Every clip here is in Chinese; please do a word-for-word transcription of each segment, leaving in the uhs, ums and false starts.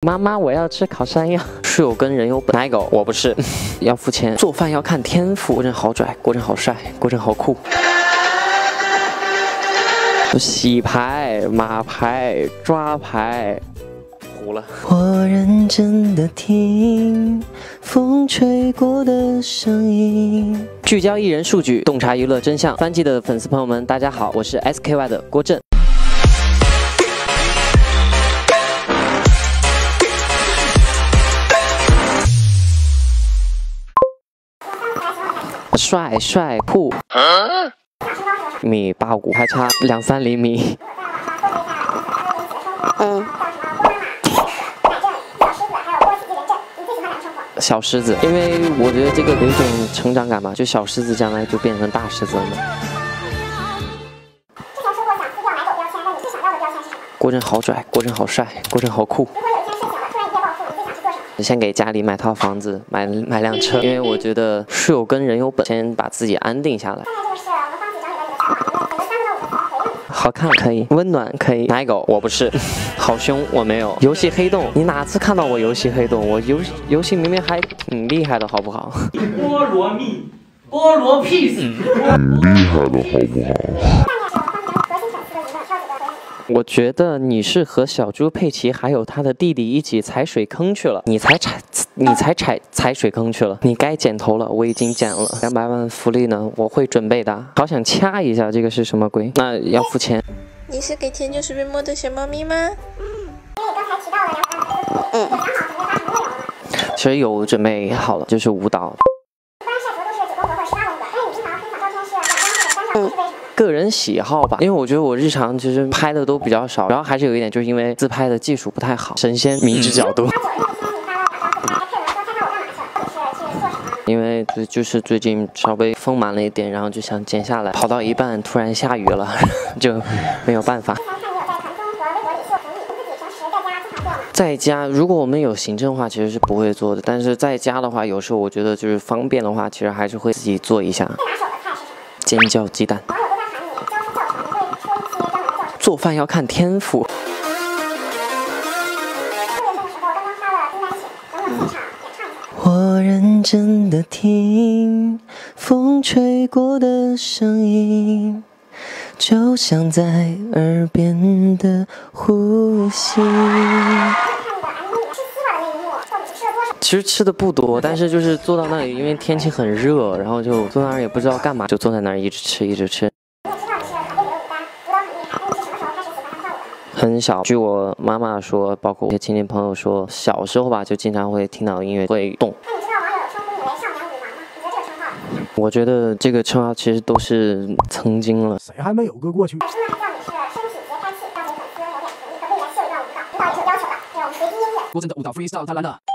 妈妈，我要吃烤山药。室友跟人有本，奶狗我不是，要付钱。做饭要看天赋，郭震好拽，郭震好帅，郭震好酷。洗牌、马牌、抓牌，糊了。我认真的听风吹过的声音。聚焦艺人数据，洞察娱乐真相。番季的粉丝朋友们，大家好，我是 S K Y 的郭震。 帅帅酷，一米八五，还差两三厘米。嗯。小狮子，因为我觉得这个有一种成长感嘛，就小狮子将来就变成大狮子了嘛。之前说过想撕掉奶狗标签，那你最想要的标签是什么？郭震好拽，郭震好帅，郭震好酷。 先给家里买套房子，买买辆车，因为我觉得室友跟人有本，先把自己安定下来。好看可以，温暖可以，奶狗我不是，好凶我没有，游戏黑洞你哪次看到我游戏黑洞？我游游戏明明还挺厉害的，好不好？菠萝蜜，菠萝屁死，挺厉害的好不好？ 我觉得你是和小猪佩奇还有他的弟弟一起踩水坑去了，你才踩，你才踩踩水坑去了，你该剪头了，我已经剪了，两百万福利呢，我会准备的。好想掐一下，这个是什么鬼？那要付钱。 你是给甜酒随便摸的小猫咪吗？嗯。因为你刚才提到了两百万福利，有想好准备发什么内容了吗？ 其实有准备好了，就是舞蹈。一般晒图都是九宫格或十八宫格，但是你经常分享照片是两张或者三张，是为什么？ 个人喜好吧，因为我觉得我日常其实拍的都比较少，然后还是有一点，就是因为自拍的技术不太好，神仙迷之角度。因为就就是最近稍微丰满了一点，然后就想减下来，跑到一半突然下雨了，就没有办法。在家，如果我们有行政的话，其实是不会做的，但是在家的话，有时候我觉得就是方便的话，其实还是会自己做一下。尖叫鸡蛋。 做饭要看天赋。我认真的听风吹过的声音，就像在耳边的呼吸。其实吃的不多，但是就是坐到那里，因为天气很热，然后就坐那儿也不知道干嘛，就坐在那儿一直吃一直吃。 很小，据我妈妈说，包括我一些亲戚朋友说，小时候吧就经常会听到音乐会动。那你知道网友称呼你为少年舞王吗？你觉得这个称号怎么样？我觉得这个称号其实都是曾经了。谁还没有个过去？出来叫你是身体节拍器，让给粉丝有点福利，可不可以来秀一段舞蹈？舞蹈也是有要求的，那种随机音乐。郭震的舞蹈 freestyle 太烂了。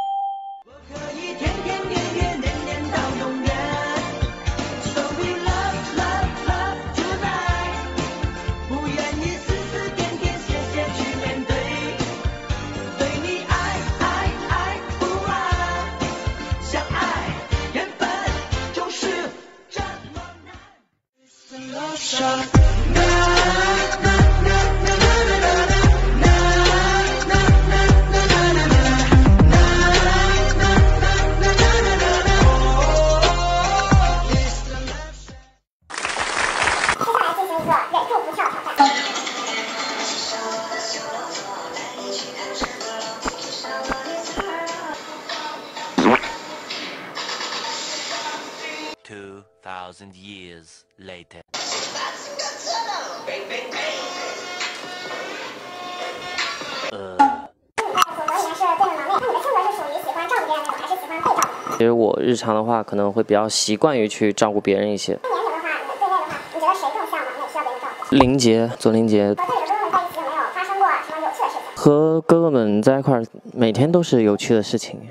Two thousand years later. 呃。其实我日常的话，可能会比较习惯于去照顾别人一些。年龄的话，你对内的话，你觉得谁更向往？哪需要别人照顾？林杰，左林杰。和自己的哥哥们在一起有没有发生过什么有趣的事情？和哥哥们在一块儿，每天都是有趣的事情。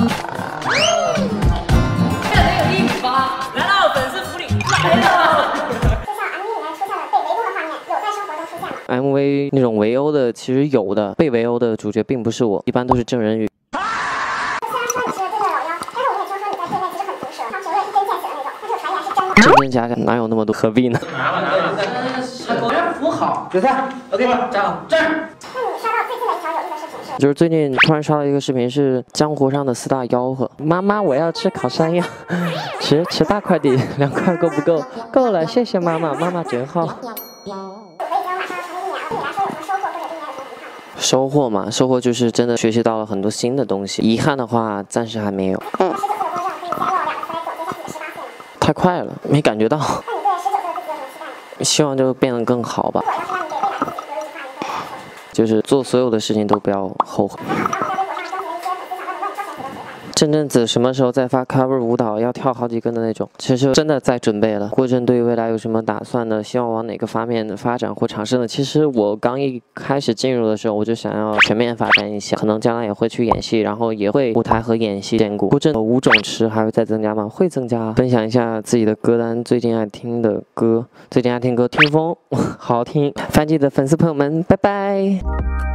M V 那种围殴的，其实有的，被围殴的主角并不是我，一般都是郑人宇。虽然说你是对面老幺，但是我也听说你在对面其实很毒舌，常评论一针见血的那种，那这个传言是真的吗？真真假假，哪有那么多？何必呢？拿吧拿吧，狗人扶好，决赛 ，OK 吗？站好，站。那你刷到最近的一条有意的事情是就是最近突然刷到一个视频，是江湖上的四大吆喝。妈妈，我要吃烤山药，吃吃大快递，两块够不够？够了，谢谢妈妈，妈妈真好。收获嘛，收获就是真的学习到了很多新的东西。遗憾的话，暂时还没有。嗯。太快了，没感觉到。希望就变得更好吧。就是做所有的事情都不要后悔。这阵子什么时候再发 cover 舞蹈，要跳好几个的那种，其实真的在准备了。郭震对未来有什么打算呢？希望往哪个方面的发展或尝试呢？其实我刚一开始进入的时候，我就想要全面发展一下，可能将来也会去演戏，然后也会舞台和演戏兼顾。郭震舞种池还会再增加吗？会增加。分享一下自己的歌单，最近爱听的歌，最近爱听歌，听风，好好听。番记的粉丝朋友们，拜拜。